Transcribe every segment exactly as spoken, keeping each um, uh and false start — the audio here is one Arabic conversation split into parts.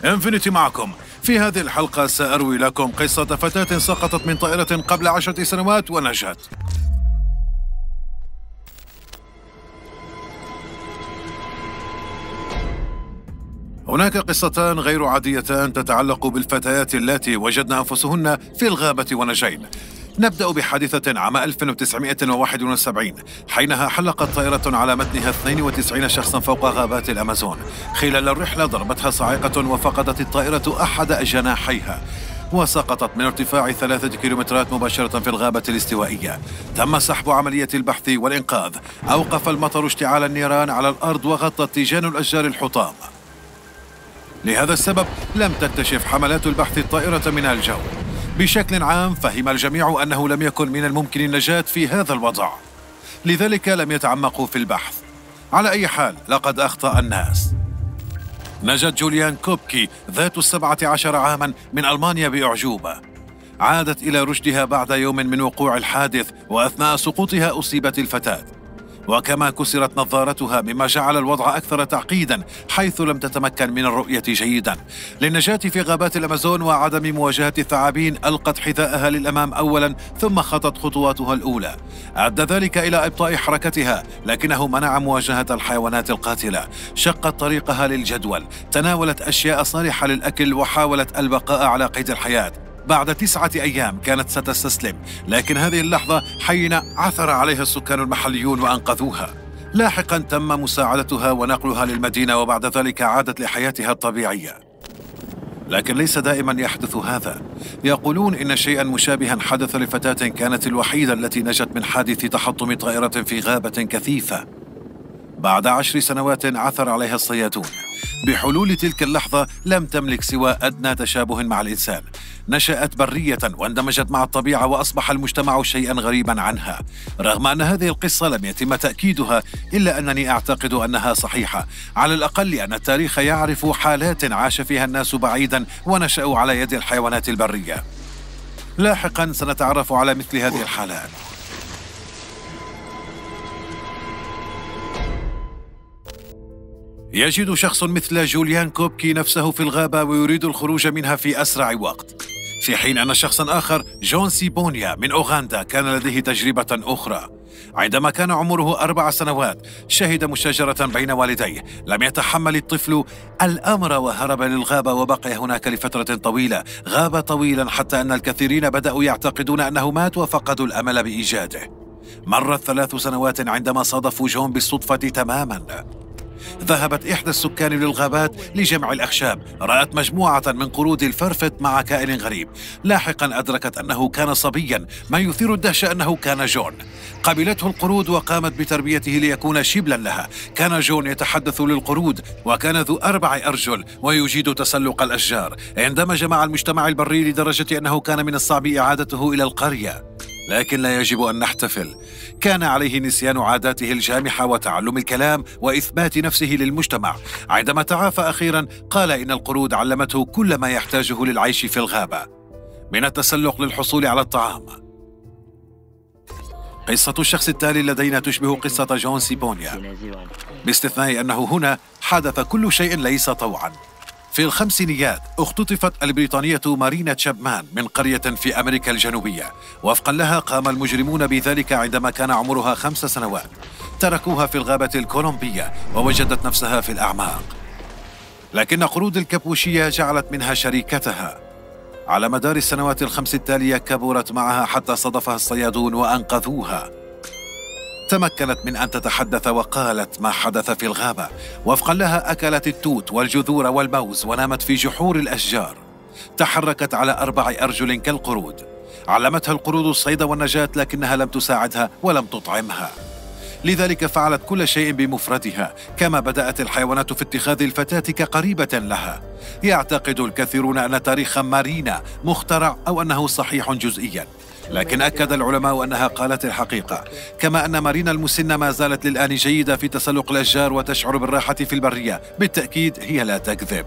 انفينيتي معكم. في هذه الحلقة سأروي لكم قصة فتاة سقطت من طائرة قبل عشرة سنوات ونجت. هناك قصتان غير عاديتان تتعلق بالفتيات اللاتي وجدن أنفسهن في الغابة ونجين. نبدأ بحادثة عام ألف وتسعمائة وواحد وسبعين، حينها حلقت طائرة على متنها اثنين وتسعين شخصا فوق غابات الأمازون. خلال الرحلة ضربتها صاعقة وفقدت الطائرة أحد جناحيها، وسقطت من ارتفاع ثلاثة كيلومترات مباشرة في الغابة الاستوائية. تم سحب عملية البحث والإنقاذ. أوقف المطر اشتعال النيران على الأرض وغطت تيجان الأشجار الحطام. لهذا السبب لم تكتشف حملات البحث الطائرة من الجو. بشكل عام فهم الجميع أنه لم يكن من الممكن النجاة في هذا الوضع، لذلك لم يتعمقوا في البحث. على أي حال لقد أخطأ الناس. نجت جوليان كوبكي ذات السبعة عشر عاما من ألمانيا بأعجوبة. عادت إلى رشدها بعد يوم من وقوع الحادث، وأثناء سقوطها أصيبت الفتاة، وكما كسرت نظارتها مما جعل الوضع أكثر تعقيدا، حيث لم تتمكن من الرؤية جيدا. للنجاة في غابات الأمازون وعدم مواجهة الثعابين ألقت حذاءها للأمام أولا، ثم خطت خطواتها الأولى. أدى ذلك إلى إبطاء حركتها، لكنه منع مواجهة الحيوانات القاتلة. شقت طريقها للجدول، تناولت أشياء صالحة للأكل، وحاولت البقاء على قيد الحياة. بعد تسعة أيام كانت ستستسلم، لكن هذه اللحظة حين عثر عليها السكان المحليون وأنقذوها. لاحقا تم مساعدتها ونقلها للمدينة، وبعد ذلك عادت لحياتها الطبيعية. لكن ليس دائما يحدث هذا. يقولون إن شيئا مشابها حدث لفتاة كانت الوحيدة التي نجت من حادث تحطم طائرة في غابة كثيفة. بعد عشر سنوات عثر عليها الصيادون. بحلول تلك اللحظة لم تملك سوى أدنى تشابه مع الإنسان. نشأت برية واندمجت مع الطبيعة، وأصبح المجتمع شيئا غريبا عنها. رغم أن هذه القصة لم يتم تأكيدها، إلا أنني أعتقد أنها صحيحة، على الأقل لأن التاريخ يعرف حالات عاش فيها الناس بعيدا ونشأوا على يد الحيوانات البرية. لاحقا سنتعرف على مثل هذه الحالات. يجد شخص مثل جوليان كوبكي نفسه في الغابة ويريد الخروج منها في أسرع وقت، في حين أن شخصا آخر جون سيبونيا من أوغندا كان لديه تجربة أخرى. عندما كان عمره أربع سنوات شهد مشاجرة بين والديه. لم يتحمل الطفل الأمر وهرب للغابة، وبقي هناك لفترة طويلة. غاب طويلا حتى أن الكثيرين بدأوا يعتقدون أنه مات وفقدوا الأمل بإيجاده. مرت ثلاث سنوات عندما صادفوا جون بالصدفة تماما. ذهبت إحدى السكان للغابات لجمع الأخشاب. رأت مجموعة من قرود الفرفت مع كائن غريب. لاحقا أدركت أنه كان صبيا. ما يثير الدهشة أنه كان جون. قبلته القرود وقامت بتربيته ليكون شبلا لها. كان جون يتحدث للقرود، وكان ذو أربع أرجل ويجيد تسلق الأشجار. اندمج مع المجتمع البري لدرجة أنه كان من الصعب إعادته إلى القرية. لكن لا يجب أن نحتفل. كان عليه نسيان عاداته الجامحة وتعلم الكلام وإثبات نفسه للمجتمع. عندما تعافى أخيرا قال إن القرود علمته كل ما يحتاجه للعيش في الغابة، من التسلق للحصول على الطعام. قصة الشخص التالي لدينا تشبه قصة جون سيبونيا، باستثناء أنه هنا حدث كل شيء ليس طوعا. في الخمسينيات اختطفت البريطانية مارينا تشابمان من قرية في أمريكا الجنوبية. وفقا لها قام المجرمون بذلك عندما كان عمرها خمس سنوات. تركوها في الغابة الكولومبية ووجدت نفسها في الأعماق، لكن قرود الكابوشية جعلت منها شريكتها. على مدار السنوات الخمس التالية كبرت معها حتى صادفها الصيادون وأنقذوها. تمكنت من أن تتحدث وقالت ما حدث في الغابة. وفقا لها أكلت التوت والجذور والموز ونامت في جحور الأشجار. تحركت على أربع أرجل كالقرود. علمتها القرود الصيد والنجاة، لكنها لم تساعدها ولم تطعمها، لذلك فعلت كل شيء بمفردها. كما بدأت الحيوانات في اتخاذ الفتاة كقريبة لها. يعتقد الكثيرون أن تاريخ مارينا مخترع أو أنه صحيح جزئيا، لكن أكد العلماء أنها قالت الحقيقة. كما أن مارينا المسنة ما زالت للآن جيدة في تسلق الأشجار وتشعر بالراحة في البرية. بالتأكيد هي لا تكذب.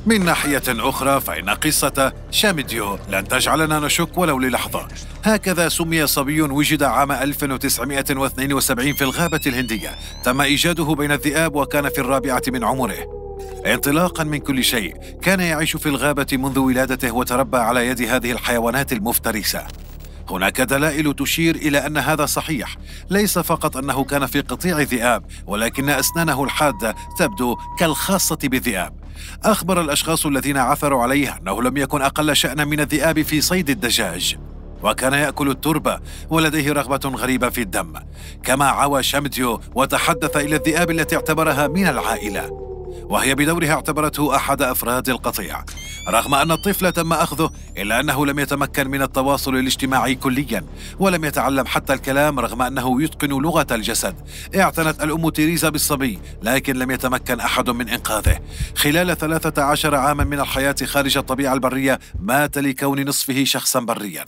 من ناحية أخرى فإن قصة شاميديو لن تجعلنا نشك ولو للحظة. هكذا سمي صبي وجد عام ألف وتسعمائة واثنين وسبعين في الغابة الهندية، تم إيجاده بين الذئاب وكان في الرابعة من عمره. انطلاقا من كل شيء كان يعيش في الغابة منذ ولادته وتربى على يد هذه الحيوانات المفترسة. هناك دلائل تشير إلى أن هذا صحيح، ليس فقط أنه كان في قطيع ذئاب، ولكن أسنانه الحادة تبدو كالخاصة بالذئاب. أخبر الأشخاص الذين عثروا عليه أنه لم يكن أقل شأنا من الذئاب في صيد الدجاج، وكان يأكل التربة ولديه رغبة غريبة في الدم. كما عوى شاميديو وتحدث إلى الذئاب التي اعتبرها من العائلة، وهي بدورها اعتبرته أحد أفراد القطيع. رغم أن الطفل تم أخذه إلا أنه لم يتمكن من التواصل الاجتماعي كليا، ولم يتعلم حتى الكلام رغم أنه يتقن لغة الجسد. اعتنت الأم تيريزا بالصبي لكن لم يتمكن أحد من إنقاذه. خلال ثلاثة عشر عاما من الحياة خارج الطبيعة البرية مات لكون نصفه شخصا بريا.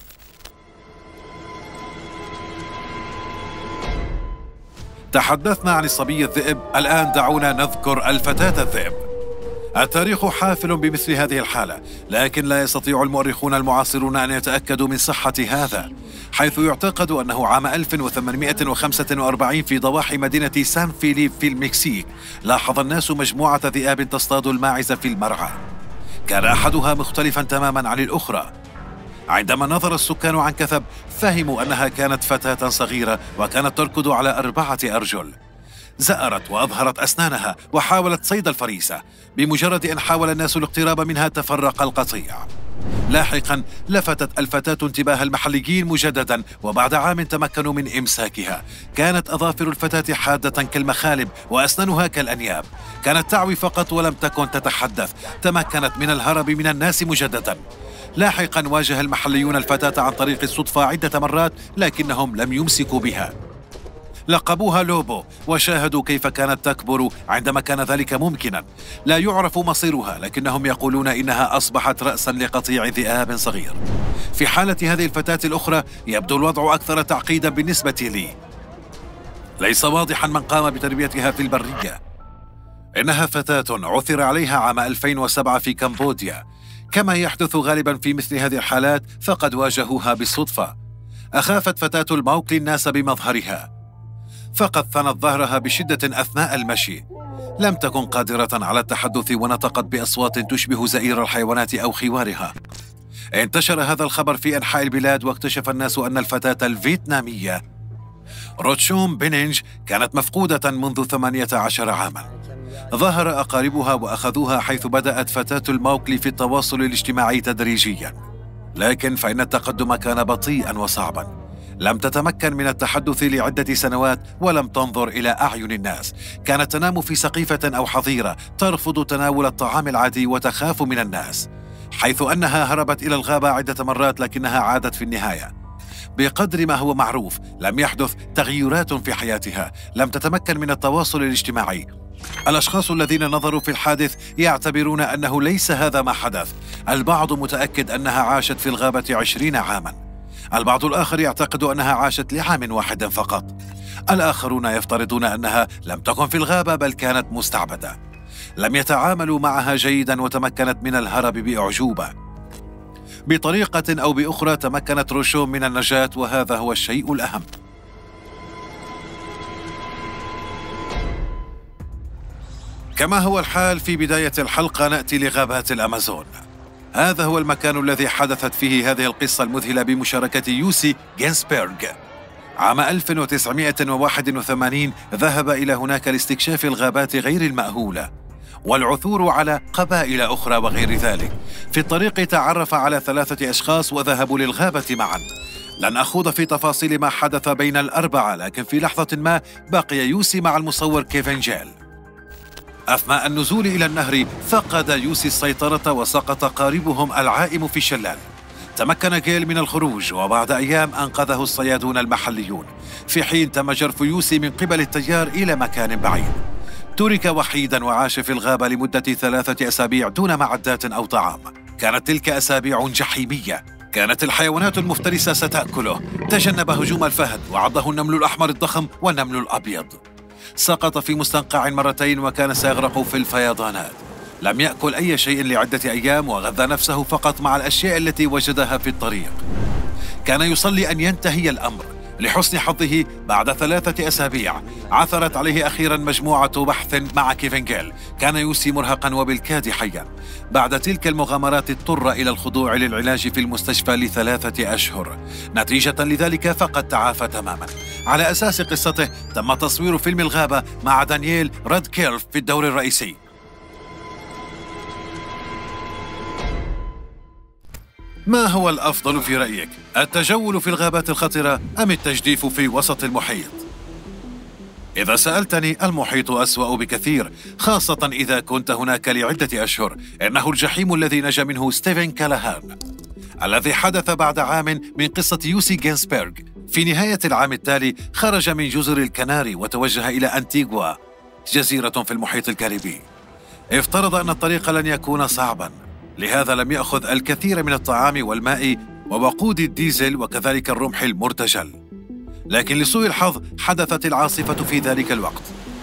تحدثنا عن الصبي الذئب، الآن دعونا نذكر الفتاة الذئب. التاريخ حافل بمثل هذه الحالة، لكن لا يستطيع المؤرخون المعاصرون أن يتأكدوا من صحة هذا، حيث يعتقد أنه عام ألف وثمانمائة وخمسة وأربعين في ضواحي مدينة سان فيليب في المكسيك لاحظ الناس مجموعة ذئاب تصطاد الماعز في المرعى. كان أحدها مختلفا تماما عن الأخرى. عندما نظر السكان عن كثب فهموا أنها كانت فتاة صغيرة وكانت تركض على أربعة أرجل. زأرت وأظهرت أسنانها وحاولت صيد الفريسة. بمجرد أن حاول الناس الاقتراب منها تفرق القطيع. لاحقا لفتت الفتاة انتباه المحليين مجددا، وبعد عام تمكنوا من إمساكها. كانت أظافر الفتاة حادة كالمخالب وأسنانها كالأنياب. كانت تعوي فقط ولم تكن تتحدث. تمكنت من الهرب من الناس مجددا. لاحقا واجه المحليون الفتاة عن طريق الصدفة عدة مرات لكنهم لم يمسكوا بها. لقبوها لوبو وشاهدوا كيف كانت تكبر عندما كان ذلك ممكنا. لا يعرف مصيرها لكنهم يقولون إنها أصبحت رأسا لقطيع ذئاب صغير. في حالة هذه الفتاة الأخرى يبدو الوضع أكثر تعقيدا بالنسبة لي. ليس واضحا من قام بتربيتها في البرية. إنها فتاة عثر عليها عام ألفين وسبعة في كمبوديا. كما يحدث غالبا في مثل هذه الحالات فقد واجهوها بالصدفة. أخافت فتاة الموكلي الناس بمظهرها، فقد ثنت ظهرها بشدة أثناء المشي. لم تكن قادرة على التحدث ونطقت بأصوات تشبه زئير الحيوانات أو خوارها. انتشر هذا الخبر في أنحاء البلاد، واكتشف الناس أن الفتاة الفيتنامية روتشوم بينينج كانت مفقودة منذ ثمانية عشر عاما. ظهر أقاربها وأخذوها، حيث بدأت فتاة الموكلي في التواصل الاجتماعي تدريجيا. لكن فإن التقدم كان بطيئا وصعبا. لم تتمكن من التحدث لعدة سنوات ولم تنظر إلى أعين الناس. كانت تنام في سقيفة أو حظيرة، ترفض تناول الطعام العادي وتخاف من الناس، حيث أنها هربت إلى الغابة عدة مرات لكنها عادت في النهاية. بقدر ما هو معروف لم يحدث تغيرات في حياتها. لم تتمكن من التواصل الاجتماعي. الأشخاص الذين نظروا في الحادث يعتبرون أنه ليس هذا ما حدث. البعض متأكد أنها عاشت في الغابة عشرين عاما. البعض الآخر يعتقد أنها عاشت لعام واحد فقط. الآخرون يفترضون أنها لم تكن في الغابة بل كانت مستعبدة. لم يتعاملوا معها جيدا وتمكنت من الهرب بأعجوبة. بطريقة أو بأخرى تمكنت روشوم من النجاة، وهذا هو الشيء الأهم. كما هو الحال في بداية الحلقة نأتي لغابات الأمازون. هذا هو المكان الذي حدثت فيه هذه القصة المذهلة بمشاركة يوسي جينسبيرغ. عام ألف وتسعمائة وواحد وثمانين ذهب إلى هناك لاستكشاف الغابات غير المأهولة والعثور على قبائل أخرى وغير ذلك. في الطريق تعرف على ثلاثة أشخاص وذهبوا للغابة معا. لن أخوض في تفاصيل ما حدث بين الأربعة، لكن في لحظة ما بقي يوسي مع المصور كيفن جيل. أثناء النزول إلى النهر فقد يوسي السيطرة وسقط قاربهم العائم في الشلال. تمكن جيل من الخروج، وبعد أيام أنقذه الصيادون المحليون، في حين تم جرف يوسي من قبل التيار إلى مكان بعيد. ترك وحيدا وعاش في الغابة لمدة ثلاثة أسابيع دون معدات أو طعام. كانت تلك أسابيع جحيمية. كانت الحيوانات المفترسة ستأكله. تجنب هجوم الفهد وعضه النمل الأحمر الضخم والنمل الأبيض. سقط في مستنقع مرتين وكان سيغرق في الفيضانات. لم يأكل أي شيء لعدة أيام وغذى نفسه فقط مع الأشياء التي وجدها في الطريق. كان يصلي أن ينتهي الأمر. لحسن حظه بعد ثلاثة أسابيع عثرت عليه أخيرا مجموعة بحث مع كيفن جيل. كان يوسي مرهقا وبالكاد حيا. بعد تلك المغامرات اضطر إلى الخضوع للعلاج في المستشفى لثلاثة أشهر. نتيجة لذلك فقد تعافى تماما. على أساس قصته تم تصوير فيلم الغابة مع دانييل رادكليف في الدور الرئيسي. ما هو الأفضل في رأيك؟ التجول في الغابات الخطرة أم التجديف في وسط المحيط؟ إذا سألتني المحيط أسوأ بكثير، خاصة إذا كنت هناك لعدة أشهر. إنه الجحيم الذي نجا منه ستيفن كالاهان، الذي حدث بعد عام من قصة يوسي جينسبرغ. في نهاية العام التالي خرج من جزر الكناري وتوجه إلى أنتيغوا، جزيرة في المحيط الكاريبي. افترض أن الطريق لن يكون صعبا، لهذا لم يأخذ الكثير من الطعام والماء ووقود الديزل وكذلك الرمح المرتجل. لكن لسوء الحظ حدثت العاصفة في ذلك الوقت.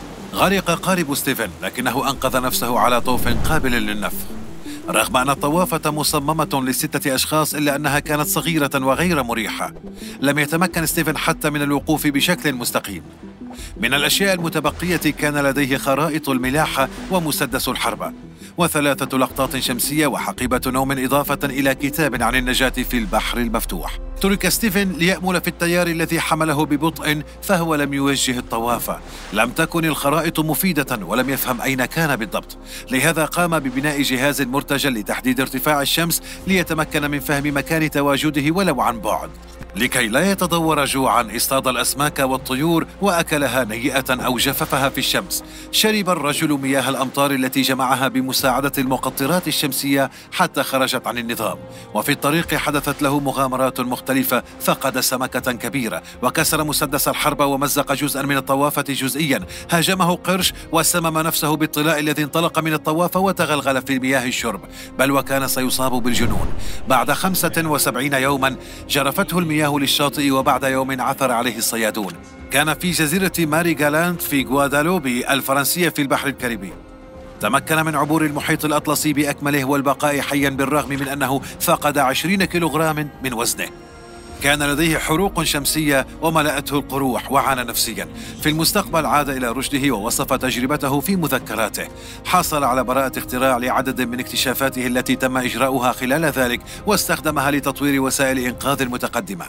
غرق قارب ستيفن، لكنه أنقذ نفسه على طوف قابل للنفخ. رغم أن الطوافة مصممة لستة أشخاص إلا أنها كانت صغيرة وغير مريحة. لم يتمكن ستيفن حتى من الوقوف بشكل مستقيم. من الأشياء المتبقية كان لديه خرائط الملاحة ومسدس الحربة وثلاثة لقطات شمسية وحقيبة نوم، إضافة إلى كتاب عن النجاة في البحر المفتوح. ترك ستيفن ليأمل في التيار الذي حمله ببطء، فهو لم يوجه الطوافة. لم تكن الخرائط مفيدة ولم يفهم أين كان بالضبط، لهذا قام ببناء جهاز مرتجل لتحديد ارتفاع الشمس ليتمكن من فهم مكان تواجده ولو عن بعد. لكي لا يتضور جوعا اصطاد الأسماك والطيور وأكلها نيئة أو جففها في الشمس. شرب الرجل مياه الأمطار التي جمعها بمساعدة المقطرات الشمسية حتى خرجت عن النظام. وفي الطريق حدثت له مغامرات مختلفة. فقد سمكة كبيرة وكسر مسدس الحرب ومزق جزءا من الطوافة جزئيا. هاجمه قرش وسمم نفسه بالطلاء الذي انطلق من الطوافة وتغلغل في مياه الشرب، بل وكان سيصاب بالجنون. بعد خمسة وسبعين يوما جرفته المياه للشاطئ، وبعد يوم عثر عليه الصيادون. كان في جزيرة ماري جالاند في غوادالوبي الفرنسية في البحر الكاريبي. تمكن من عبور المحيط الأطلسي بأكمله والبقاء حيا بالرغم من أنه فقد عشرين كيلوغراما من وزنه. كان لديه حروق شمسية وملأته القروح وعانى نفسيا. في المستقبل عاد إلى رشده ووصف تجربته في مذكراته. حصل على براءة اختراع لعدد من اكتشافاته التي تم إجراؤها خلال ذلك، واستخدمها لتطوير وسائل إنقاذ المتقدمة.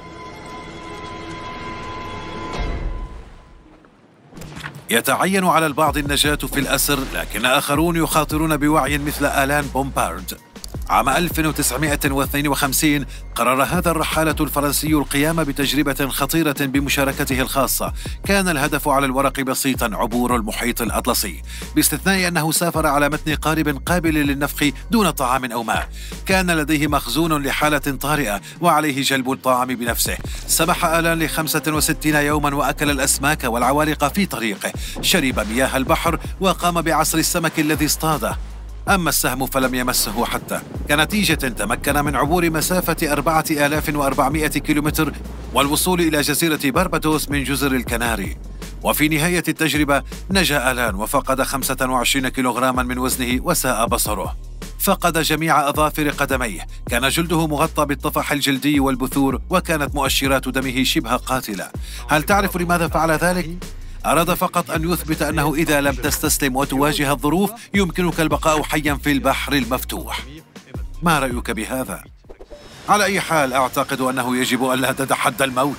يتعين على البعض النجاة في الأسر، لكن آخرون يخاطرون بوعي مثل آلان بومبارد. عام ألف وتسعمائة واثنين وخمسين قرر هذا الرحالة الفرنسي القيام بتجربة خطيرة بمشاركته الخاصة. كان الهدف على الورق بسيطا: عبور المحيط الأطلسي، باستثناء أنه سافر على متن قارب قابل للنفخ دون طعام أو ماء. كان لديه مخزون لحالة طارئة وعليه جلب الطعام بنفسه. سبح آلان لخمسة وستين يوما وأكل الأسماك والعوالق في طريقه. شرب مياه البحر وقام بعصر السمك الذي اصطاده. أما السهم فلم يمسه حتى. كنتيجة تمكن من عبور مسافة أربعة آلاف وأربعمائة كيلومتر والوصول إلى جزيرة باربادوس من جزر الكناري. وفي نهاية التجربة نجا آلان وفقد خمسة وعشرين كيلوغراما من وزنه وساء بصره. فقد جميع أظافر قدميه. كان جلده مغطى بالطفح الجلدي والبثور، وكانت مؤشرات دمه شبه قاتلة. هل تعرف لماذا فعل ذلك؟ أراد فقط أن يثبت أنه إذا لم تستسلم وتواجه الظروف يمكنك البقاء حيا في البحر المفتوح. ما رأيك بهذا؟ على أي حال أعتقد أنه يجب أن لا تتحدى الموت.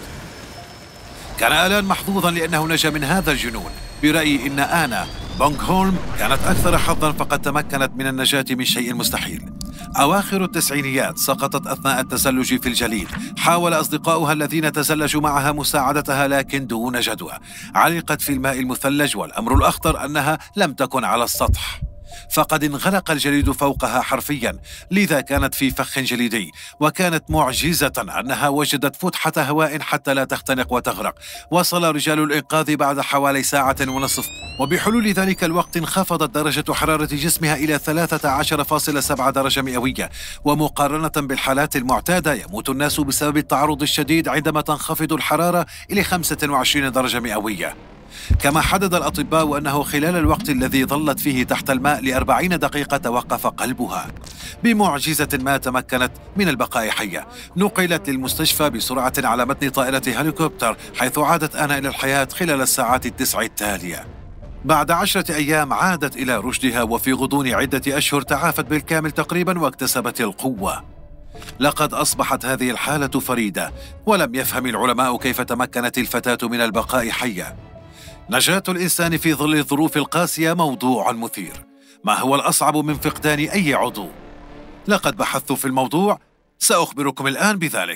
كان آلان محظوظا لأنه نجا من هذا الجنون. برأيي إن آنا بونغهولم كانت أكثر حظا، فقد تمكنت من النجاة من شيء مستحيل. أواخر التسعينيات سقطت أثناء التزلج في الجليد. حاول أصدقاؤها الذين تزلجوا معها مساعدتها لكن دون جدوى. علقت في الماء المثلج، والأمر الأخطر أنها لم تكن على السطح، فقد انغلق الجليد فوقها حرفيا، لذا كانت في فخ جليدي. وكانت معجزة أنها وجدت فتحة هواء حتى لا تختنق وتغرق. وصل رجال الإنقاذ بعد حوالي ساعة ونصف، وبحلول ذلك الوقت انخفضت درجة حرارة جسمها إلى ثلاثة عشر فاصلة سبعة درجة مئوية. ومقارنة بالحالات المعتادة يموت الناس بسبب التعرض الشديد عندما تنخفض الحرارة إلى خمسة وعشرين درجة مئوية. كما حدد الأطباء أنه خلال الوقت الذي ظلت فيه تحت الماء لأربعين دقيقة توقف قلبها. بمعجزة ما تمكنت من البقاء حية، نقلت للمستشفى بسرعة على متن طائرة هليكوبتر، حيث عادت أنا إلى الحياة خلال الساعات التسع التالية. بعد عشرة أيام عادت إلى رشدها، وفي غضون عدة أشهر تعافت بالكامل تقريبا واكتسبت القوة. لقد أصبحت هذه الحالة فريدة، ولم يفهم العلماء كيف تمكنت الفتاة من البقاء حية. نجاة الإنسان في ظل الظروف القاسية موضوع مثير. ما هو الأصعب من فقدان أي عضو؟ لقد بحثت في الموضوع، سأخبركم الآن بذلك.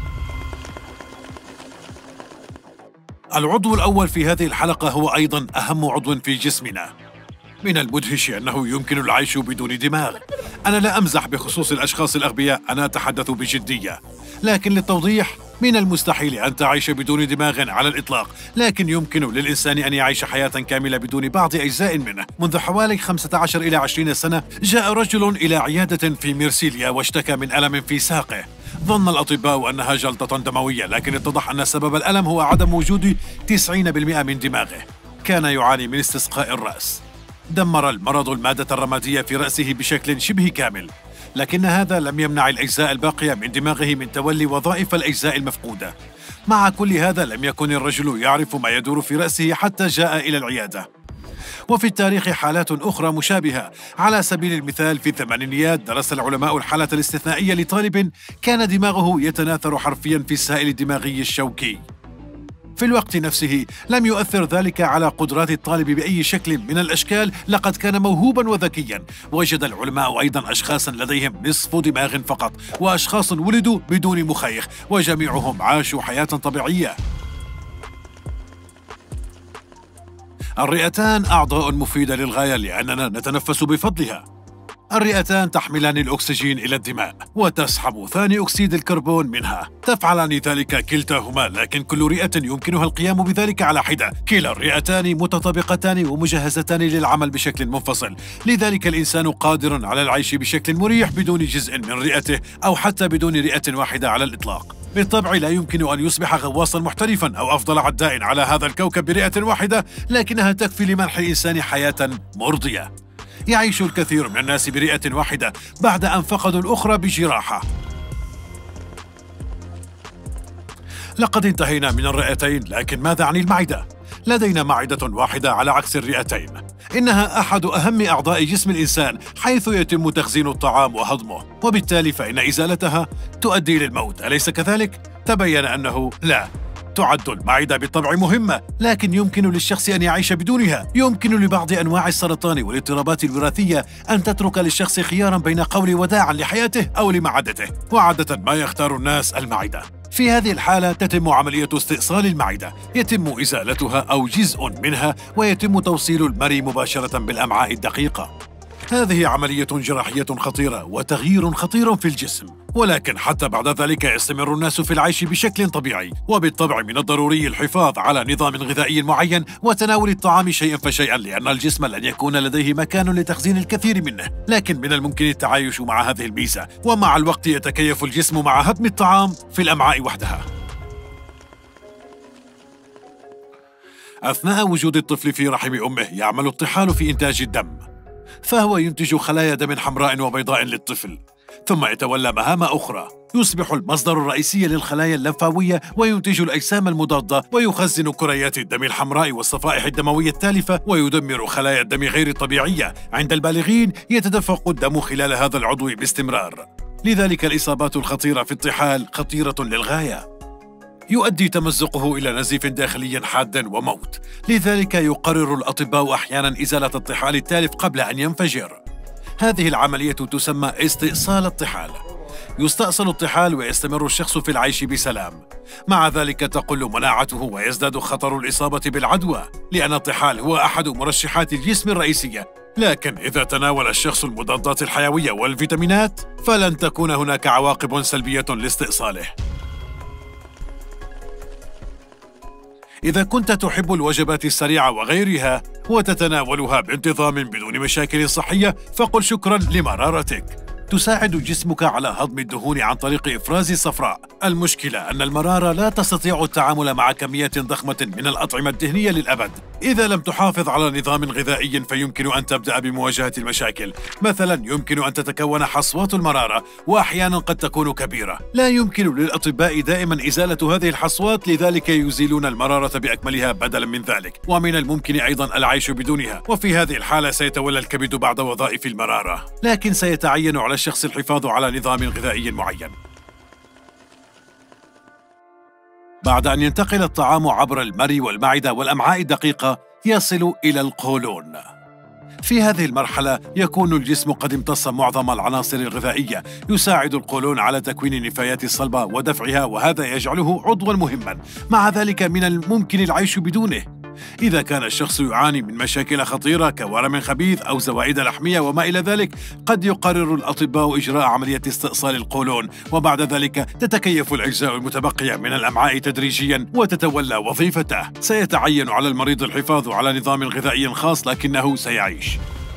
العضو الأول في هذه الحلقة هو أيضا أهم عضو في جسمنا. من المدهش أنه يمكن العيش بدون دماغ. أنا لا أمزح بخصوص الأشخاص الأغبياء، أنا أتحدث بجدية. لكن للتوضيح، من المستحيل أن تعيش بدون دماغ على الإطلاق، لكن يمكن للإنسان أن يعيش حياة كاملة بدون بعض أجزاء منه. منذ حوالي خمسة عشر إلى عشرين سنة جاء رجل إلى عيادة في ميرسيليا واشتكى من ألم في ساقه. ظن الأطباء أنها جلطة دموية، لكن اتضح أن سبب الألم هو عدم وجود تسعين بالمئة من دماغه. كان يعاني من استسقاء الرأس. دمر المرض المادة الرمادية في رأسه بشكل شبه كامل، لكن هذا لم يمنع الأجزاء الباقية من دماغه من تولي وظائف الأجزاء المفقودة. مع كل هذا لم يكن الرجل يعرف ما يدور في رأسه حتى جاء إلى العيادة. وفي التاريخ حالات أخرى مشابهة. على سبيل المثال، في الثمانينيات درس العلماء الحالة الاستثنائية لطالب كان دماغه يتناثر حرفيا في السائل الدماغي الشوكي. في الوقت نفسه لم يؤثر ذلك على قدرات الطالب بأي شكل من الأشكال، لقد كان موهوبا وذكيا. وجد العلماء أيضا أشخاصا لديهم نصف دماغ فقط، وأشخاص ولدوا بدون مخيخ، وجميعهم عاشوا حياة طبيعية. الرئتان أعضاء مفيدة للغاية لأننا نتنفس بفضلها. الرئتان تحملان الأكسجين إلى الدماء وتسحب ثاني أكسيد الكربون منها. تفعلان ذلك كلتاهما، لكن كل رئة يمكنها القيام بذلك على حدة. كلا الرئتان متطابقتان ومجهزتان للعمل بشكل منفصل، لذلك الإنسان قادر على العيش بشكل مريح بدون جزء من رئته، أو حتى بدون رئة واحدة على الإطلاق. بالطبع لا يمكن أن يصبح غواصا محترفا أو أفضل عداء على هذا الكوكب برئة واحدة، لكنها تكفي لمنح الإنسان حياة مرضية. يعيش الكثير من الناس برئة واحدة بعد أن فقدوا الأخرى بجراحة. لقد انتهينا من الرئتين، لكن ماذا عن المعدة؟ لدينا معدة واحدة على عكس الرئتين. إنها أحد أهم أعضاء جسم الإنسان، حيث يتم تخزين الطعام وهضمه، وبالتالي فإن إزالتها تؤدي للموت، أليس كذلك؟ تبين أنه لا. تعد المعدة بالطبع مهمة، لكن يمكن للشخص أن يعيش بدونها. يمكن لبعض أنواع السرطان والاضطرابات الوراثية أن تترك للشخص خيارا بين قول وداعا لحياته أو لمعدته، وعادة ما يختار الناس المعدة. في هذه الحالة تتم عملية استئصال المعدة، يتم إزالتها أو جزء منها، ويتم توصيل المري مباشرة بالأمعاء الدقيقة. هذه عملية جراحية خطيرة وتغيير خطير في الجسم، ولكن حتى بعد ذلك يستمر الناس في العيش بشكل طبيعي. وبالطبع من الضروري الحفاظ على نظام غذائي معين وتناول الطعام شيئا فشيئا، لأن الجسم لن يكون لديه مكان لتخزين الكثير منه، لكن من الممكن التعايش مع هذه الميزة، ومع الوقت يتكيف الجسم مع هضم الطعام في الأمعاء وحدها. أثناء وجود الطفل في رحم أمه يعمل الطحال في إنتاج الدم، فهو ينتج خلايا دم حمراء وبيضاء للطفل، ثم يتولى مهام أخرى. يصبح المصدر الرئيسي للخلايا اللمفاوية وينتج الأجسام المضادة، ويخزن كريات الدم الحمراء والصفائح الدموية التالفة، ويدمر خلايا الدم غير الطبيعية. عند البالغين يتدفق الدم خلال هذا العضو باستمرار، لذلك الإصابات الخطيرة في الطحال خطيرة للغاية. يؤدي تمزقه إلى نزيف داخلي حاد وموت، لذلك يقرر الأطباء أحيانا إزالة الطحال التالف قبل أن ينفجر. هذه العملية تسمى استئصال الطحال. يستأصل الطحال ويستمر الشخص في العيش بسلام، مع ذلك تقل مناعته ويزداد خطر الإصابة بالعدوى، لأن الطحال هو أحد مرشحات الجسم الرئيسية. لكن إذا تناول الشخص المضادات الحيوية والفيتامينات فلن تكون هناك عواقب سلبية لاستئصاله. إذا كنت تحب الوجبات السريعة وغيرها وتتناولها بانتظام بدون مشاكل صحية، فقل شكرا لمرارتك. تساعد جسمك على هضم الدهون عن طريق إفراز الصفراء، المشكلة أن المرارة لا تستطيع التعامل مع كميات ضخمة من الأطعمة الدهنية للأبد. إذا لم تحافظ على نظام غذائي فيمكن أن تبدأ بمواجهة المشاكل. مثلا يمكن أن تتكون حصوات المرارة، وأحيانا قد تكون كبيرة. لا يمكن للأطباء دائما إزالة هذه الحصوات، لذلك يزيلون المرارة بأكملها بدلا من ذلك، ومن الممكن أيضا العيش بدونها، وفي هذه الحالة سيتولى الكبد بعض وظائف المرارة. لكن سيتعين على الشخص الحفاظ على نظام غذائي معين. بعد أن ينتقل الطعام عبر المري والمعدة والأمعاء الدقيقة يصل إلى القولون. في هذه المرحلة يكون الجسم قد امتص معظم العناصر الغذائية. يساعد القولون على تكوين النفايات الصلبة ودفعها، وهذا يجعله عضواً مهماً. مع ذلك من الممكن العيش بدونه. إذا كان الشخص يعاني من مشاكل خطيرة كورم خبيث أو زوائد لحمية وما إلى ذلك، قد يقرر الأطباء إجراء عملية استئصال القولون، وبعد ذلك تتكيف الأجزاء المتبقية من الأمعاء تدريجياً وتتولى وظيفته. سيتعين على المريض الحفاظ على نظام غذائي خاص، لكنه سيعيش.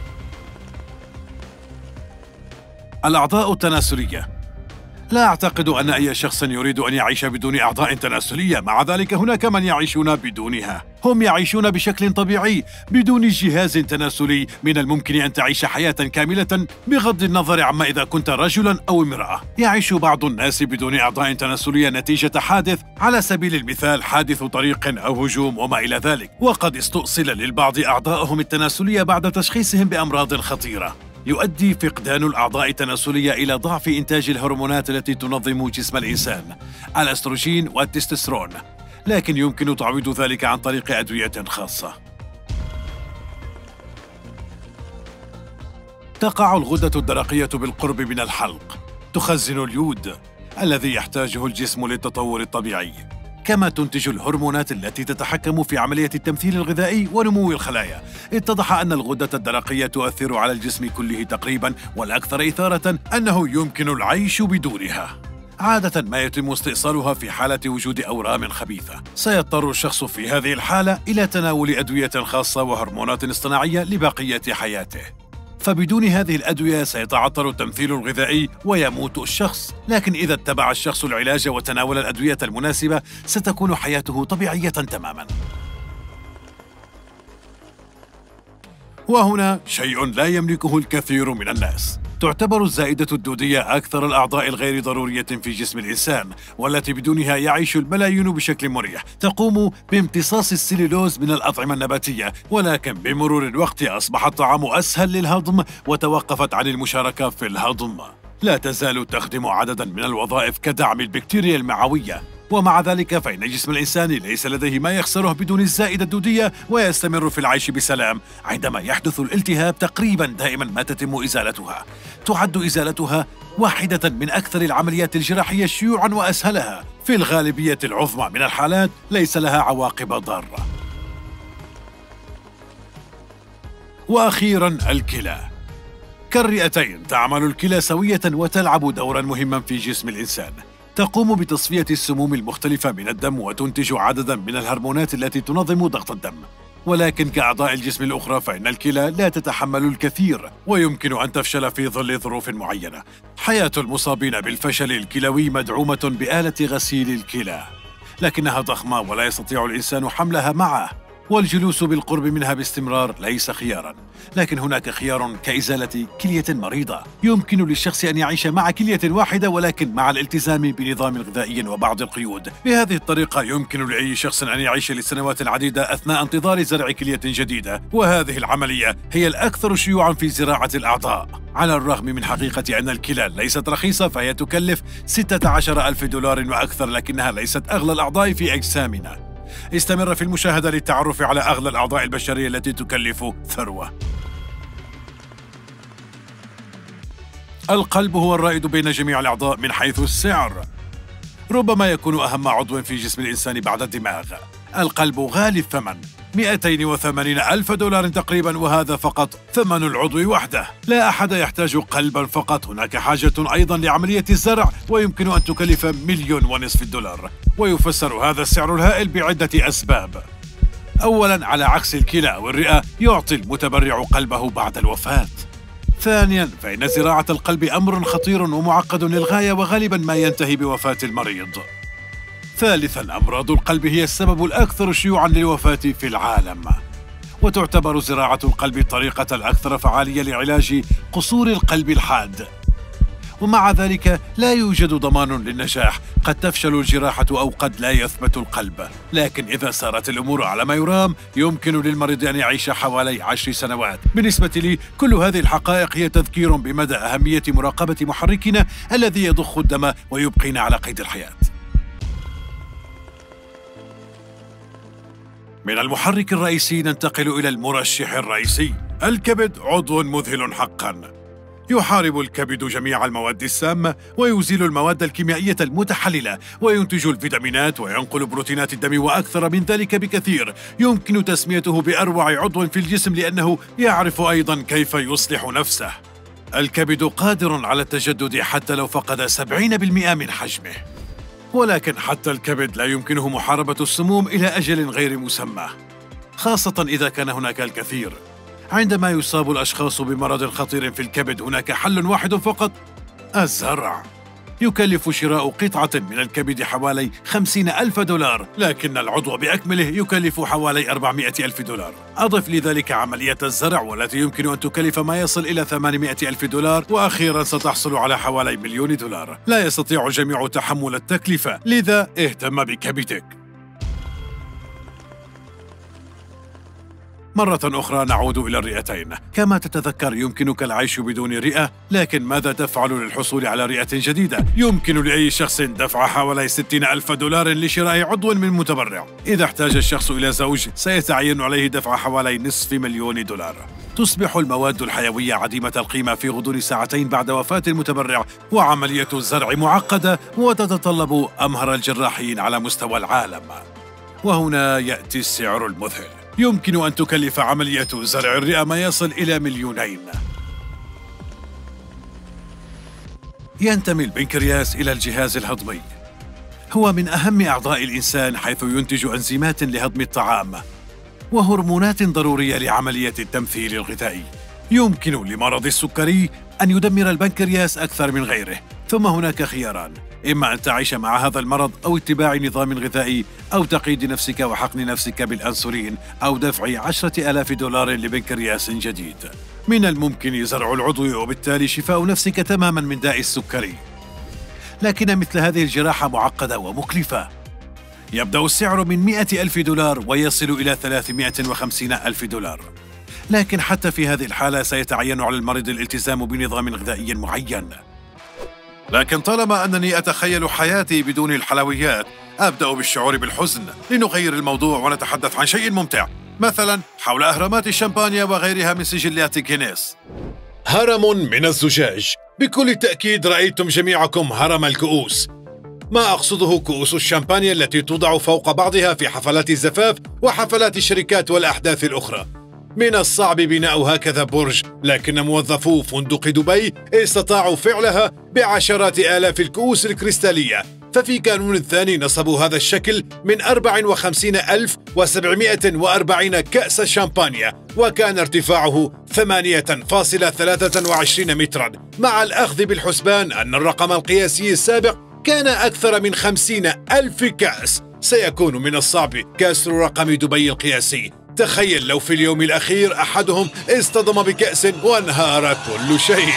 الأعضاء التناسلية. لا أعتقد أن أي شخص يريد أن يعيش بدون أعضاء تناسلية، مع ذلك هناك من يعيشون بدونها. هم يعيشون بشكل طبيعي بدون جهاز تناسلي. من الممكن أن تعيش حياة كاملة بغض النظر عما إذا كنت رجلاً أو امرأة. يعيش بعض الناس بدون أعضاء تناسلية نتيجة حادث، على سبيل المثال حادث طريق أو هجوم وما إلى ذلك، وقد استؤصل للبعض أعضائهم التناسلية بعد تشخيصهم بأمراض خطيرة. يؤدي فقدان الأعضاء التناسلية إلى ضعف إنتاج الهرمونات التي تنظم جسم الإنسان، الأستروجين والتستوستيرون، لكن يمكن تعويض ذلك عن طريق أدوية خاصة. تقع الغدة الدرقية بالقرب من الحلق، تخزن اليود الذي يحتاجه الجسم للتطور الطبيعي، كما تنتج الهرمونات التي تتحكم في عملية التمثيل الغذائي ونمو الخلايا. اتضح أن الغدة الدرقية تؤثر على الجسم كله تقريباً، والأكثر إثارة أنه يمكن العيش بدونها. عادة ما يتم استئصالها في حالة وجود أورام خبيثة. سيضطر الشخص في هذه الحالة إلى تناول أدوية خاصة وهرمونات اصطناعية لبقية حياته، فبدون هذه الأدوية سيتعطل التمثيل الغذائي ويموت الشخص. لكن إذا اتبع الشخص العلاج وتناول الأدوية المناسبة ستكون حياته طبيعية تماماً. وهنا شيء لا يملكه الكثير من الناس. تعتبر الزائدة الدودية أكثر الأعضاء الغير ضرورية في جسم الإنسان، والتي بدونها يعيش الملايين بشكل مريح. تقوم بامتصاص السليلوز من الأطعمة النباتية، ولكن بمرور الوقت أصبح الطعام أسهل للهضم وتوقفت عن المشاركة في الهضم. لا تزال تخدم عدداً من الوظائف كدعم البكتيريا المعوية، ومع ذلك فإن جسم الإنسان ليس لديه ما يخسره بدون الزائدة الدودية، ويستمر في العيش بسلام. عندما يحدث الالتهاب تقريبا دائما ما تتم إزالتها. تعد إزالتها واحدة من أكثر العمليات الجراحية شيوعا وأسهلها. في الغالبية العظمى من الحالات ليس لها عواقب ضارة. وأخيرا الكلى. كالرئتين تعمل الكلى سوية وتلعب دورا مهما في جسم الإنسان. تقوم بتصفية السموم المختلفة من الدم وتنتج عددا من الهرمونات التي تنظم ضغط الدم. ولكن كأعضاء الجسم الأخرى فإن الكلى لا تتحمل الكثير، ويمكن أن تفشل في ظل ظروف معينة. حياة المصابين بالفشل الكلوي مدعومة بآلة غسيل الكلى، لكنها ضخمة ولا يستطيع الإنسان حملها معه، والجلوس بالقرب منها باستمرار ليس خياراً. لكن هناك خيار كإزالة كلية مريضة. يمكن للشخص أن يعيش مع كلية واحدة، ولكن مع الالتزام بنظام غذائي وبعض القيود. بهذه الطريقة يمكن لأي شخص أن يعيش لسنوات عديدة أثناء انتظار زرع كلية جديدة، وهذه العملية هي الأكثر شيوعاً في زراعة الأعضاء. على الرغم من حقيقة أن الكلى ليست رخيصة، فهي تكلف ستة عشر ألف دولار وأكثر، لكنها ليست أغلى الأعضاء في أجسامنا. استمر في المشاهدة للتعرف على أغلى الأعضاء البشرية التي تكلف ثروة. القلب هو الرائد بين جميع الأعضاء من حيث السعر. ربما يكون أهم عضو في جسم الإنسان بعد الدماغ. القلب غالي الثمن، مئتين وثمانين ألف دولار تقريبا، وهذا فقط ثمن العضو وحده. لا أحد يحتاج قلبا فقط، هناك حاجة أيضا لعملية الزرع، ويمكن أن تكلف مليون ونصف الدولار. ويفسر هذا السعر الهائل بعدة أسباب. أولا، على عكس الكلى والرئة يعطي المتبرع قلبه بعد الوفاة، ثانياً، فإن زراعة القلب أمر خطير ومعقد للغاية وغالباً ما ينتهي بوفاة المريض. ثالثاً، أمراض القلب هي السبب الأكثر شيوعاً للوفاة في العالم، وتعتبر زراعة القلب الطريقة الأكثر فعالية لعلاج قصور القلب الحاد. ومع ذلك لا يوجد ضمان للنجاح، قد تفشل الجراحة أو قد لا يثبت القلب، لكن إذا سارت الأمور على ما يرام يمكن للمريض أن يعيش حوالي عشر سنوات. بالنسبة لي كل هذه الحقائق هي تذكير بمدى أهمية مراقبة محركنا الذي يضخ الدم ويبقينا على قيد الحياة. من المحرك الرئيسي ننتقل إلى المرشح الرئيسي. الكبد عضو مذهل حقاً، يحارب الكبد جميع المواد السامة ويزيل المواد الكيميائية المتحللة وينتج الفيتامينات وينقل بروتينات الدم وأكثر من ذلك بكثير. يمكن تسميته بأروع عضو في الجسم لأنه يعرف أيضاً كيف يصلح نفسه. الكبد قادر على التجدد حتى لو فقد سبعين بالمئة من حجمه، ولكن حتى الكبد لا يمكنه محاربة السموم إلى أجل غير مسمى، خاصة إذا كان هناك الكثير. عندما يصاب الأشخاص بمرض خطير في الكبد هناك حل واحد فقط: الزرع. يكلف شراء قطعة من الكبد حوالي خمسين ألف دولار، لكن العضو بأكمله يكلف حوالي أربعمائة ألف دولار. أضف لذلك عملية الزرع والتي يمكن أن تكلف ما يصل إلى ثمانمائة ألف دولار، وأخيرا ستحصل على حوالي مليون دولار. لا يستطيع الجميع تحمل التكلفة، لذا اهتم بكبدك. مرة أخرى نعود إلى الرئتين. كما تتذكر يمكنك العيش بدون رئة، لكن ماذا تفعل للحصول على رئة جديدة؟ يمكن لأي شخص دفع حوالي ستين ألف دولار لشراء عضو من متبرع. إذا احتاج الشخص إلى زوج سيتعين عليه دفع حوالي نصف مليون دولار. تصبح المواد الحيوية عديمة القيمة في غضون ساعتين بعد وفاة المتبرع، وعملية الزرع معقدة وتتطلب أمهر الجراحين على مستوى العالم. وهنا يأتي السعر المذهل. يمكن أن تكلف عملية زرع الرئة ما يصل إلى مليونين. ينتمي البنكرياس إلى الجهاز الهضمي. هو من أهم أعضاء الإنسان حيث ينتج أنزيمات لهضم الطعام وهرمونات ضرورية لعملية التمثيل الغذائي. يمكن لمرض السكري أن يدمر البنكرياس أكثر من غيره، ثم هناك خياران: إما أن تعيش مع هذا المرض أو اتباع نظام غذائي أو تقييد نفسك وحقن نفسك بالأنسولين أو دفع عشرة آلاف دولار لبنكرياس جديد. من الممكن زرع العضو وبالتالي شفاء نفسك تماما من داء السكري، لكن مثل هذه الجراحة معقدة ومكلفة. يبدأ السعر من مئة ألف دولار ويصل إلى ثلاثمائة وخمسين ألف دولار، لكن حتى في هذه الحالة سيتعين على المريض الالتزام بنظام غذائي معين. لكن طالما أنني أتخيل حياتي بدون الحلويات، أبدأ بالشعور بالحزن. لنغير الموضوع ونتحدث عن شيء ممتع، مثلا حول أهرامات الشامبانيا وغيرها من سجلات غينيس. هرم من الزجاج. بكل تأكيد رأيتم جميعكم هرم الكؤوس. ما أقصده كؤوس الشامبانيا التي توضع فوق بعضها في حفلات الزفاف وحفلات الشركات والأحداث الأخرى. من الصعب بناء هكذا برج، لكن موظفو فندق دبي استطاعوا فعلها بعشرات آلاف الكؤوس الكريستالية. ففي كانون الثاني نصبوا هذا الشكل من أربعة وخمسين ألف وسبعمائة وأربعين كأس شامبانيا، وكان ارتفاعه ثمانية فاصلة ثلاثة وعشرين مترا، مع الأخذ بالحسبان أن الرقم القياسي السابق كان أكثر من خمسين ألف كأس. سيكون من الصعب كسر رقم دبي القياسي. تخيل لو في اليوم الأخير أحدهم اصطدم بكأس وانهار كل شيء.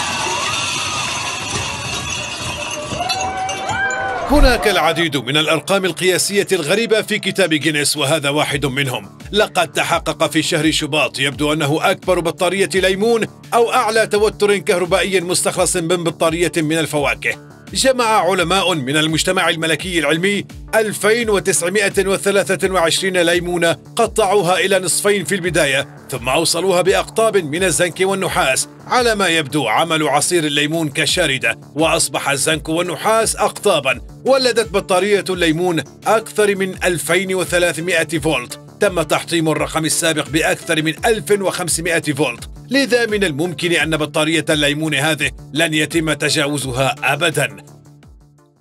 هناك العديد من الأرقام القياسية الغريبة في كتاب غينيس، وهذا واحد منهم. لقد تحقق في شهر شباط يبدو أنه أكبر بطارية ليمون أو أعلى توتر كهربائي مستخلص من بطارية من الفواكه. جمع علماء من المجتمع الملكي العلمي ألفين وتسعمائة وثلاثة وعشرين ليمونة، قطعوها إلى نصفين في البداية، ثم أوصلوها بأقطاب من الزنك والنحاس. على ما يبدو عملوا عصير الليمون كشاردة، وأصبح الزنك والنحاس أقطابا. ولدت بطارية الليمون أكثر من ألفين وثلاثمائة فولت. تم تحطيم الرقم السابق بأكثر من ألف وخمسمائة فولت. لذا من الممكن أن بطارية الليمون هذه لن يتم تجاوزها أبداً.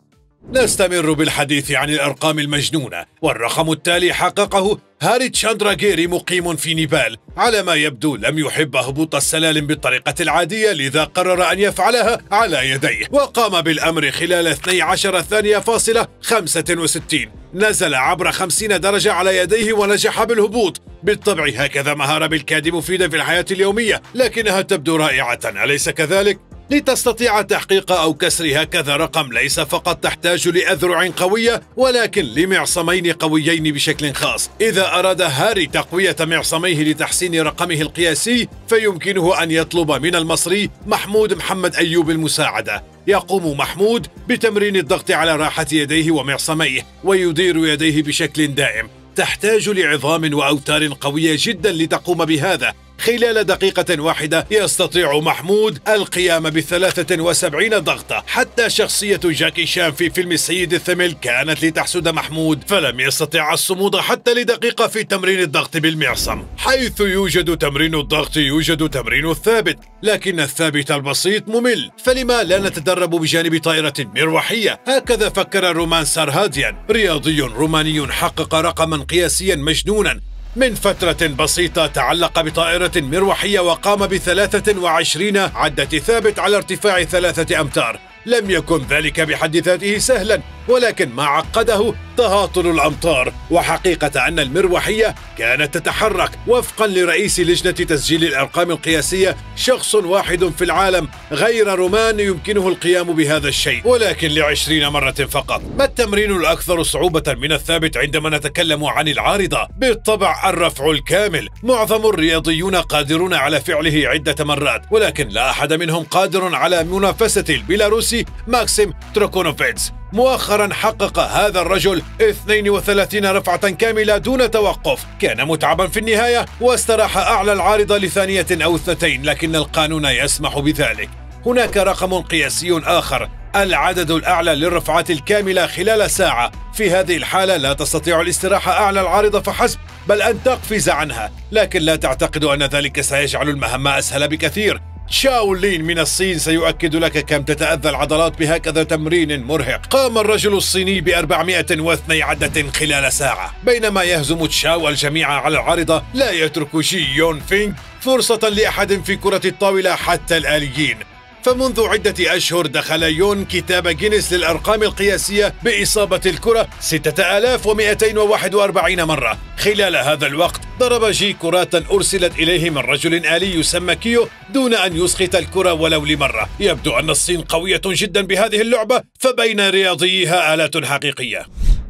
نستمر بالحديث عن الأرقام المجنونة، والرقم التالي حققه هاري تشاندراغيري مقيم في نيبال. على ما يبدو لم يحب هبوط السلالم بالطريقة العادية، لذا قرر أن يفعلها على يديه، وقام بالأمر خلال اثنتي عشرة ثانية فاصلة خمسة وستين. نزل عبر خمسين درجة على يديه ونجح بالهبوط. بالطبع هكذا مهارة بالكاد مفيدة في الحياة اليومية، لكنها تبدو رائعة، أليس كذلك؟ لتستطيع تحقيق أو كسر هكذا رقم ليس فقط تحتاج لأذرع قوية، ولكن لمعصمين قويين بشكل خاص. إذا أراد هاري تقوية معصميه لتحسين رقمه القياسي، فيمكنه أن يطلب من المصري محمود محمد أيوب المساعدة. يقوم محمود بتمرين الضغط على راحة يديه ومعصميه، ويدير يديه بشكل دائم. تحتاج لعظام وأوتار قوية جدا لتقوم بهذا. خلال دقيقة واحدة يستطيع محمود القيام بثلاثة وسبعين ضغطة. حتى شخصية جاكي شان في فيلم السيد الثمل كانت لتحسد محمود، فلم يستطع الصمود حتى لدقيقة في تمرين الضغط بالمعصم. حيث يوجد تمرين الضغط يوجد تمرين الثابت، لكن الثابت البسيط ممل، فلما لا نتدرب بجانب طائرة مروحية؟ هكذا فكر رومان سارهاديان، رياضي روماني حقق رقما قياسيا مجنونا. من فترة بسيطة تعلق بطائرة مروحية وقام بثلاثة وعشرين عدة ثابت على ارتفاع ثلاثة أمتار. لم يكن ذلك بحد ذاته سهلا، ولكن ما عقده تهاطل الأمطار، وحقيقة أن المروحية كانت تتحرك. وفقا لرئيس لجنة تسجيل الأرقام القياسية، شخص واحد في العالم غير رومان يمكنه القيام بهذا الشيء، ولكن لعشرين مرة فقط. ما التمرين الأكثر صعوبة من الثابت عندما نتكلم عن العارضة؟ بالطبع الرفع الكامل. معظم الرياضيون قادرون على فعله عدة مرات، ولكن لا أحد منهم قادر على منافسة البيلاروسي ماكسيم تروكونوفيتس. مؤخرا حقق هذا الرجل اثنين وثلاثين رفعة كاملة دون توقف. كان متعبا في النهاية واستراح أعلى العارضة لثانية أو اثنتين، لكن القانون يسمح بذلك. هناك رقم قياسي آخر، العدد الأعلى للرفعات الكاملة خلال ساعة. في هذه الحالة لا تستطيع الاستراحة أعلى العارضة فحسب، بل أن تقفز عنها، لكن لا تعتقد أن ذلك سيجعل المهمة أسهل بكثير. شاو لين من الصين سيؤكد لك كم تتأذى العضلات بهكذا تمرين مرهق. قام الرجل الصيني بأربعمائة واثنين عدة خلال ساعة. بينما يهزم تشاو الجميع على العارضة، لا يترك شي يون فينغ فرصة لأحد في كرة الطاولة حتى الآليين. فمنذ عدة أشهر دخل يون كتاب جينيس للأرقام القياسية بإصابة الكرة ستة آلاف ومئتين وواحد وأربعين مرة. خلال هذا الوقت ضرب جي كرات أرسلت إليه من رجل آلي يسمى كيو دون أن يسقط الكرة ولو لمرة. يبدو أن الصين قوية جدا بهذه اللعبة، فبين رياضيها آلات حقيقية.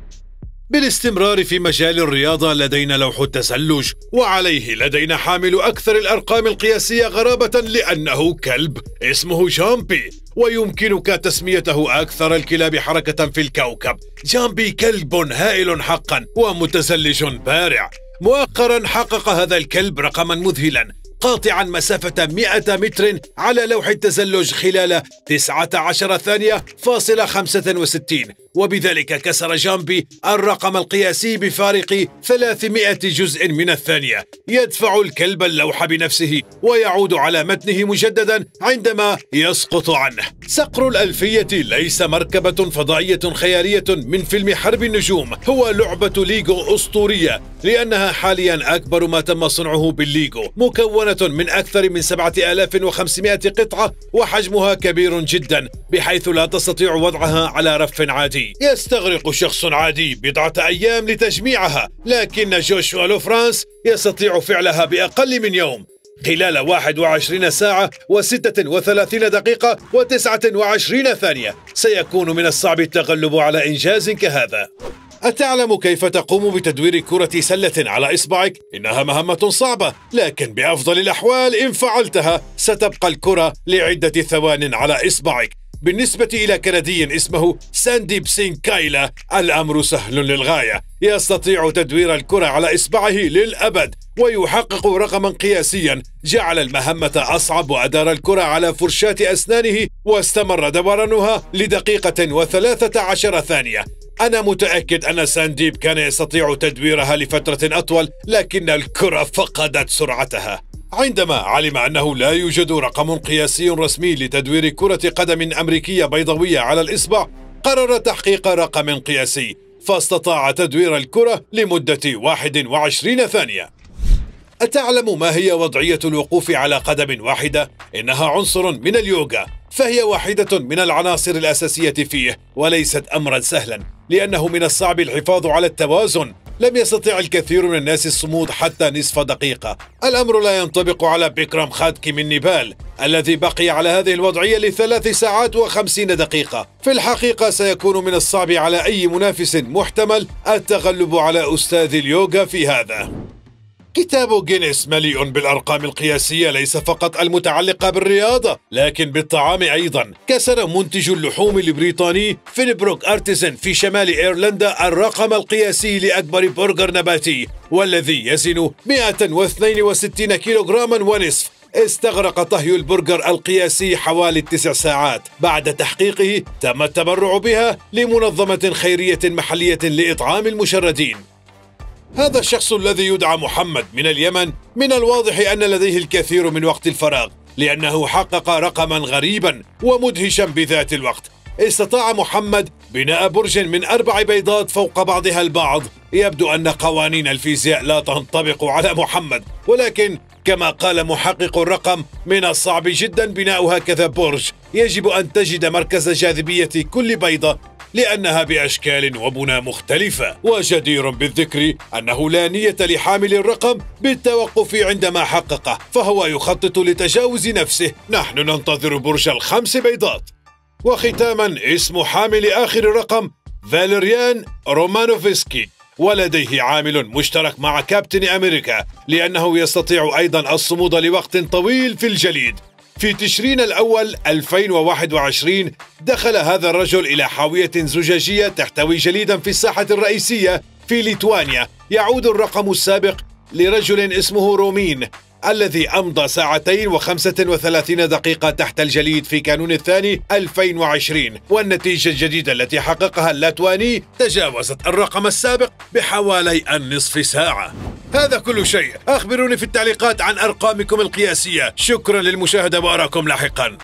بالاستمرار في مجال الرياضة لدينا لوح التزلج، وعليه لدينا حامل أكثر الأرقام القياسية غرابة لأنه كلب اسمه جامبي، ويمكنك تسميته أكثر الكلاب حركة في الكوكب. جامبي كلب هائل حقا ومتزلج بارع. مؤخرا حقق هذا الكلب رقما مذهلا، قاطعا مسافة مئة متر على لوح التزلج خلال تسعة عشر ثانية فاصلة خمسة وستين، وبذلك كسر جامبي الرقم القياسي بفارق ثلاثمائة جزء من الثانية. يدفع الكلب اللوح بنفسه ويعود على متنه مجددا عندما يسقط عنه. صقر الألفية ليس مركبة فضائية خيالية من فيلم حرب النجوم، هو لعبة ليغو أسطورية، لأنها حاليا أكبر ما تم صنعه بالليغو، مكونة من أكثر من سبعة آلاف وخمسمائة قطعة، وحجمها كبير جدا بحيث لا تستطيع وضعها على رف عادي. يستغرق شخص عادي بضعة أيام لتجميعها، لكن جوشوا لوفرانس يستطيع فعلها بأقل من يوم، خلال واحد وعشرين ساعة وستة وثلاثين دقيقة وتسعة وعشرين ثانية. سيكون من الصعب التغلب على إنجاز كهذا. أتعلم كيف تقوم بتدوير كرة سلة على إصبعك؟ إنها مهمة صعبة، لكن بأفضل الأحوال إن فعلتها ستبقى الكرة لعدة ثوان على إصبعك. بالنسبة إلى كندي اسمه سانديب سينغ كايلا، الأمر سهل للغاية. يستطيع تدوير الكرة على إصبعه للأبد، ويحقق رقما قياسيا جعل المهمة أصعب، وأدار الكرة على فرشاة أسنانه واستمر دورانها لدقيقة وثلاثة عشر ثانية. أنا متأكد أن سانديب كان يستطيع تدويرها لفترة أطول، لكن الكرة فقدت سرعتها. عندما علم أنه لا يوجد رقم قياسي رسمي لتدوير كرة قدم أمريكية بيضاوية على الإصبع، قرر تحقيق رقم قياسي، فاستطاع تدوير الكرة لمدة واحد وعشرين ثانية. أتعلم ما هي وضعية الوقوف على قدم واحدة؟ إنها عنصر من اليوغا، فهي واحدة من العناصر الأساسية فيه، وليست أمرا سهلا، لأنه من الصعب الحفاظ على التوازن. لم يستطع الكثير من الناس الصمود حتى نصف دقيقة. الأمر لا ينطبق على بيكرام خادكي من نيبال، الذي بقي على هذه الوضعية لثلاث ساعات وخمسين دقيقة. في الحقيقة سيكون من الصعب على أي منافس محتمل التغلب على أستاذ اليوغا في هذا. كتاب جينيس مليء بالأرقام القياسية، ليس فقط المتعلقة بالرياضة لكن بالطعام أيضا. كسر منتج اللحوم البريطاني فينبروك أرتيزن في شمال إيرلندا الرقم القياسي لأكبر برجر نباتي، والذي يزن مئة واثنين وستين كيلوغراما ونصف. استغرق طهي البرجر القياسي حوالي تسع ساعات. بعد تحقيقه تم التبرع بها لمنظمة خيرية محلية لإطعام المشردين. هذا الشخص الذي يدعى محمد من اليمن من الواضح أن لديه الكثير من وقت الفراغ، لأنه حقق رقما غريبا ومدهشا بذات الوقت. استطاع محمد بناء برج من أربع بيضات فوق بعضها البعض. يبدو أن قوانين الفيزياء لا تنطبق على محمد، ولكن كما قال محقق الرقم من الصعب جدا بناء هكذا برج. يجب أن تجد مركز جاذبية كل بيضة لأنها بأشكال وبنى مختلفة. وجدير بالذكر أنه لا نية لحامل الرقم بالتوقف عندما حققه، فهو يخطط لتجاوز نفسه. نحن ننتظر برج الخمس بيضات. وختاما اسم حامل آخر الرقم فاليريان رومانوفسكي، ولديه عامل مشترك مع كابتن أمريكا لأنه يستطيع أيضا الصمود لوقت طويل في الجليد. في تشرين الأول ألفين وواحد وعشرين دخل هذا الرجل إلى حاوية زجاجية تحتوي جليدا في الساحة الرئيسية في ليتوانيا. يعود الرقم السابق لرجل اسمه رومين، الذي أمضى ساعتين وخمسة وثلاثين دقيقة تحت الجليد في كانون الثاني ألفين وعشرين، والنتيجة الجديدة التي حققها اللاتواني تجاوزت الرقم السابق بحوالي النصف ساعة. هذا كل شيء. أخبروني في التعليقات عن أرقامكم القياسية. شكرا للمشاهدة وأراكم لاحقا.